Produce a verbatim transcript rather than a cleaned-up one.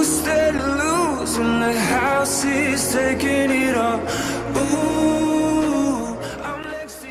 stay to lose, and the house is taking it all.